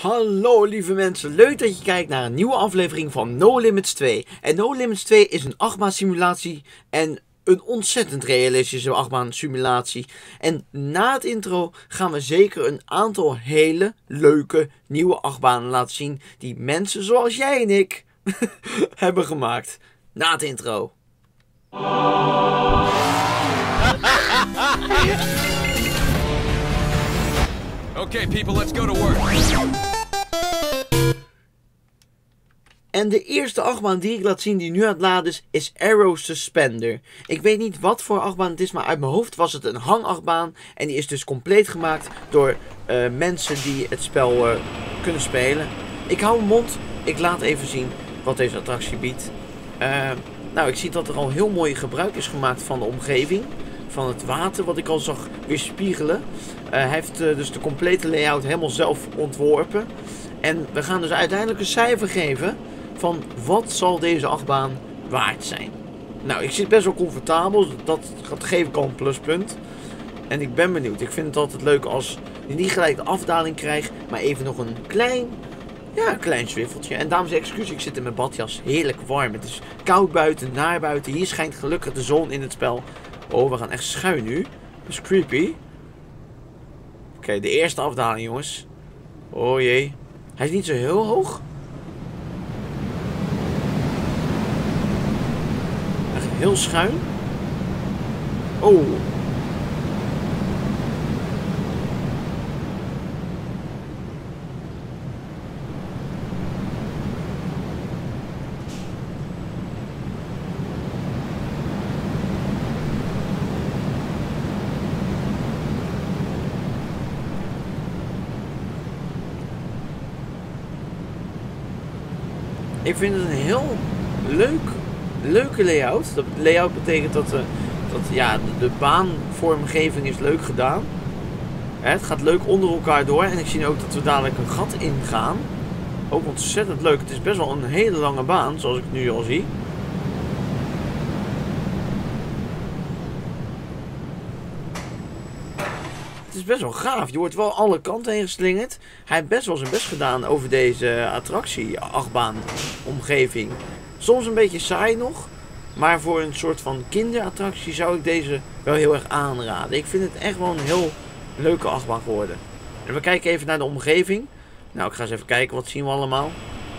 Hallo lieve mensen, leuk dat je kijkt naar een nieuwe aflevering van No Limits 2. En No Limits 2 is een achtbaan simulatie en een ontzettend realistische achtbaan simulatie. En na het intro gaan we zeker een aantal hele leuke nieuwe achtbanen laten zien die mensen zoals jij en ik hebben gemaakt. Na het intro. Okay, people, let's go to work. En de eerste achtbaan die ik laat zien die nu aan het laden is Aero Suspender. Ik weet niet wat voor achtbaan het is, maar uit mijn hoofd was het een hangachtbaan. En die is dus compleet gemaakt door mensen die het spel kunnen spelen. Ik hou mijn mond, ik laat even zien wat deze attractie biedt. Nou, ik zie dat er al heel mooi gebruik is gemaakt van de omgeving. Van het water, wat ik al zag weerspiegelen. Hij heeft dus de complete layout helemaal zelf ontworpen. En we gaan dus uiteindelijk een cijfer geven van wat zal deze achtbaan waard zijn. Nou, ik zit best wel comfortabel. Dat geef ik al een pluspunt. En ik ben benieuwd. Ik vind het altijd leuk als je niet gelijk de afdaling krijgt, maar even nog een klein zwiffeltje. En dames, excuus, ik zit in mijn badjas. Heerlijk warm. Het is koud buiten, naar buiten. Hier schijnt gelukkig de zon in het spel. Oh, we gaan echt schuin nu. Dat is creepy. Oké, de eerste afdaling, jongens. Oh jee. Hij is niet zo heel hoog. Echt heel schuin. Oh. Ik vind het een heel leuke layout. Dat layout betekent dat ja, de baanvormgeving is leuk gedaan. Het gaat leuk onder elkaar door. En ik zie ook dat we dadelijk een gat ingaan. Ook ontzettend leuk. Het is best wel een hele lange baan, zoals ik nu al zie. Het is best wel gaaf. Je wordt wel alle kanten heen geslingerd. Hij heeft best wel zijn best gedaan over deze attractie, achtbaan, omgeving. Soms een beetje saai nog. Maar voor een soort van kinderattractie zou ik deze wel heel erg aanraden. Ik vind het echt wel een heel leuke achtbaan geworden. En we kijken even naar de omgeving. Nou, ik ga eens even kijken. Wat zien we allemaal?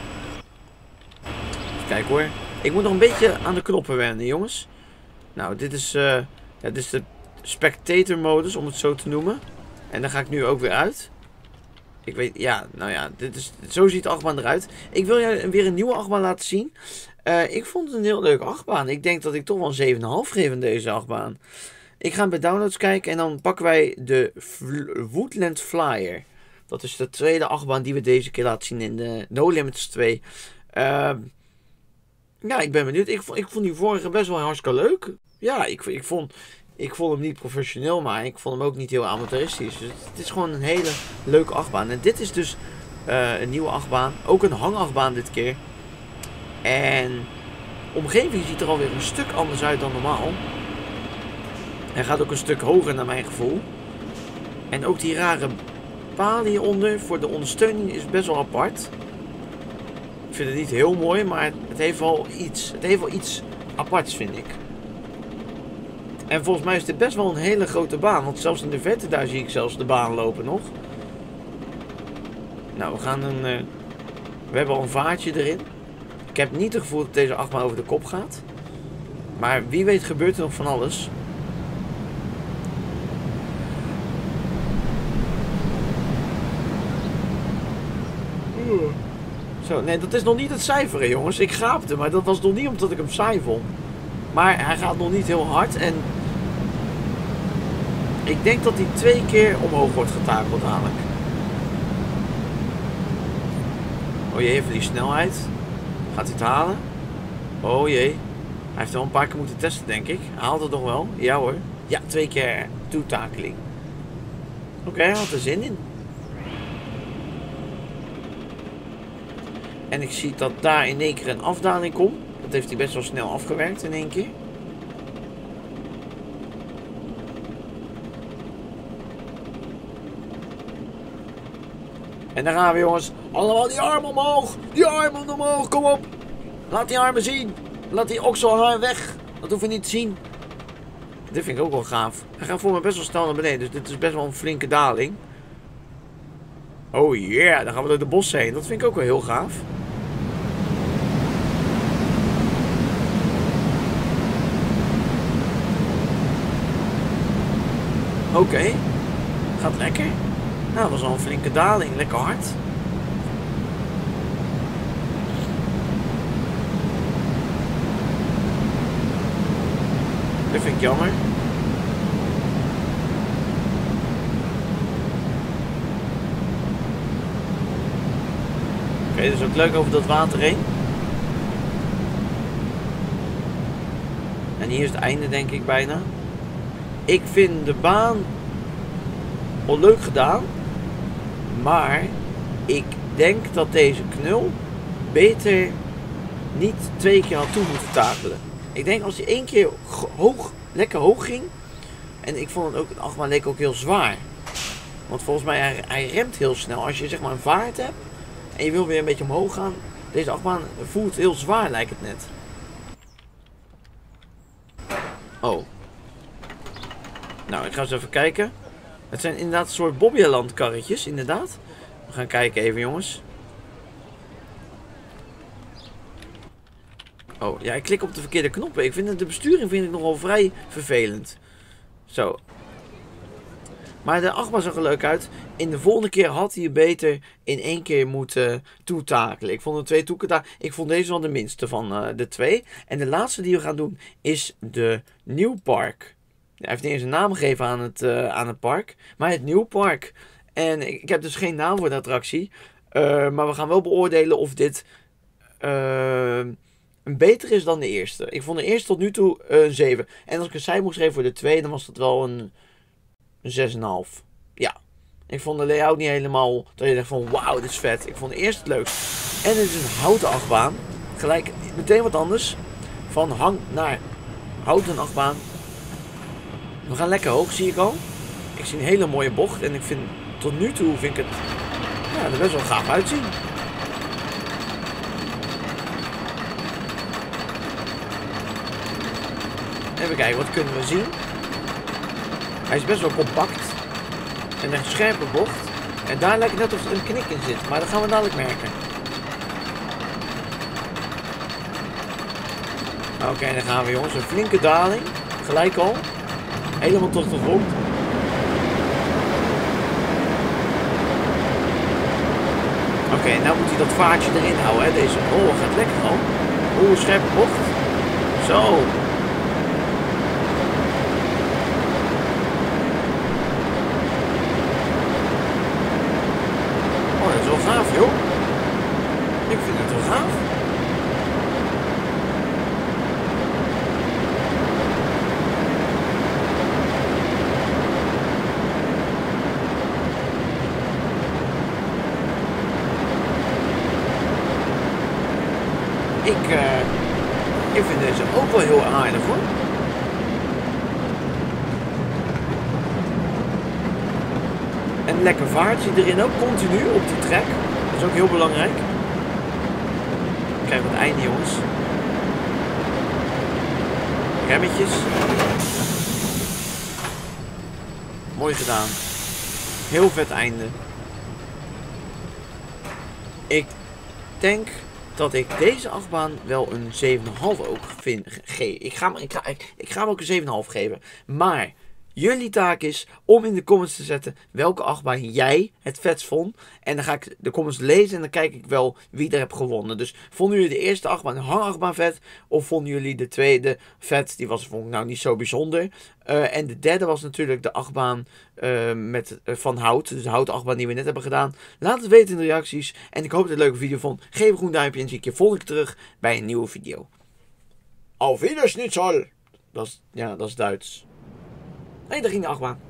Even kijken hoor. Ik moet nog een beetje aan de knoppen wennen, jongens. Nou, dit is de spectator modus, om het zo te noemen. En daar ga ik nu ook weer uit. Ik weet, ja, nou ja, zo ziet de achtbaan eruit. Ik wil jou weer een nieuwe achtbaan laten zien. Ik vond het een heel leuke achtbaan. Ik denk dat ik toch wel een 7,5 geef aan deze achtbaan. Ik ga bij downloads kijken en dan pakken wij de Woodland Flyer. Dat is de tweede achtbaan die we deze keer laten zien in de No Limits 2. Ja, ik ben benieuwd. Ik vond die vorige best wel hartstikke leuk. Ja, ik vond hem niet professioneel, maar ik vond hem ook niet heel amateuristisch. Dus het is gewoon een hele leuke achtbaan. En dit is dus een nieuwe achtbaan. Ook een hangachtbaan dit keer. En de omgeving ziet er alweer een stuk anders uit dan normaal. Hij gaat ook een stuk hoger naar mijn gevoel. En ook die rare palen hieronder voor de ondersteuning is best wel apart. Ik vind het niet heel mooi, maar het heeft wel iets. Het heeft wel iets aparts, vind ik. En volgens mij is dit best wel een hele grote baan. Want zelfs in de verte daar zie ik zelfs de baan lopen nog. Nou, we hebben al een vaartje erin. Ik heb niet het gevoel dat deze achtbaan over de kop gaat. Maar wie weet gebeurt er nog van alles. Zo, nee, dat is nog niet het cijferen, jongens. Ik gaapte, maar dat was nog niet omdat ik hem saai vond. Maar hij gaat nog niet heel hard en ik denk dat hij 2 keer omhoog wordt getakeld dadelijk. Oh jee, even die snelheid. Gaat hij het halen? Oh jee. Hij heeft wel een paar keer moeten testen, denk ik. Hij haalt het nog wel. Ja hoor. Ja, 2 keer toetakeling. Oké, hij had er zin in. En ik zie dat daar in één keer een afdaling komt. Dat heeft hij best wel snel afgewerkt in één keer. En daar gaan we, jongens. Allemaal die armen omhoog. Die armen omhoog. Kom op. Laat die armen zien. Laat die okselhaar weg. Dat hoeven we niet te zien. Dit vind ik ook wel gaaf. Hij gaat voor me best wel snel naar beneden. Dus dit is best wel een flinke daling. Oh yeah. Dan gaan we door de bos heen. Dat vind ik ook wel heel gaaf. Oké. Gaat lekker. Nou, dat was al een flinke daling. Lekker hard. Dat vind ik jammer. Oké, dus ook leuk over dat water heen. En hier is het einde, denk ik, bijna. Ik vind de baan wel leuk gedaan. Maar ik denk dat deze knul beter niet 2 keer had toe moeten takelen. Ik denk als hij 1 keer lekker hoog ging. En ik vond het ook, de achtbaan leek ook heel zwaar. Want volgens mij, hij remt heel snel. Als je zeg maar een vaart hebt en je wil weer een beetje omhoog gaan. Deze achtbaan voelt heel zwaar, lijkt het net. Oh. Nou, ik ga eens even kijken. Het zijn inderdaad een soort Bobbejaanland karretjes, inderdaad. We gaan kijken even, jongens. Oh, ja, ik klik op de verkeerde knoppen. Ik vind de besturing nogal vrij vervelend. Zo. Maar de achtbaan zag er leuk uit. In de volgende keer had hij beter in 1 keer moeten toetakelen. Ik vond de 2 toetakelen. Ik vond deze wel de minste van de 2. En de laatste die we gaan doen is de Nieuwpark. Hij heeft niet eens een naam gegeven aan het park. Maar het Nieuwpark. En ik heb dus geen naam voor de attractie. Maar we gaan wel beoordelen of dit beter is dan de eerste. Ik vond de eerste tot nu toe een 7. En als ik een cijfer moest geven voor de 2, dan was dat wel een 6,5. Ja. Ik vond de layout niet helemaal dat je dacht van wauw, dit is vet. Ik vond de eerste het leukst. En het is een houten achtbaan. Gelijk meteen wat anders. Van hang naar houten achtbaan. We gaan lekker hoog, zie ik al. Ik zie een hele mooie bocht. En ik vind, tot nu toe vind ik het er best wel gaaf uitzien. Even kijken, wat kunnen we zien? Hij is best wel compact. En een scherpe bocht. En daar lijkt het net of er een knik in zit. Maar dat gaan we dadelijk merken. Oké, dan gaan we, jongens. Een flinke daling. Gelijk al. Helemaal tot de grond. Oké, nou moet hij dat vaartje erin houden, hè. Deze. Oh, gaat lekker al. Oeh, scherpe bocht. Zo. Oh, dat is wel gaaf, joh. Ik vind het wel gaaf. Ik vind deze ook wel heel aardig, hoor. En lekker vaartje erin ook, continu op die trek. Dat is ook heel belangrijk. Kijk, het einde, jongens. Remmetjes. Mooi gedaan. Heel vet einde. Ik denk dat ik deze achtbaan wel een 7,5 ook vind. Ik ga hem ook een 7,5 geven. Maar jullie taak is om in de comments te zetten welke achtbaan jij het vetst vond. En dan ga ik de comments lezen en dan kijk ik wel wie er heeft gewonnen. Dus vonden jullie de eerste achtbaan, de hangachtbaan, vet? Of vonden jullie de tweede vet? Die vond ik nou niet zo bijzonder. En de derde was natuurlijk de achtbaan van hout. Dus de houten achtbaan die we net hebben gedaan. Laat het weten in de reacties. En ik hoop dat je het een leuke video vond. Geef een groen duimpje en zie ik je volgende keer terug bij een nieuwe video. Auf Wiedersehen. Dat is Duits. Nee, daar ging de achtbaan.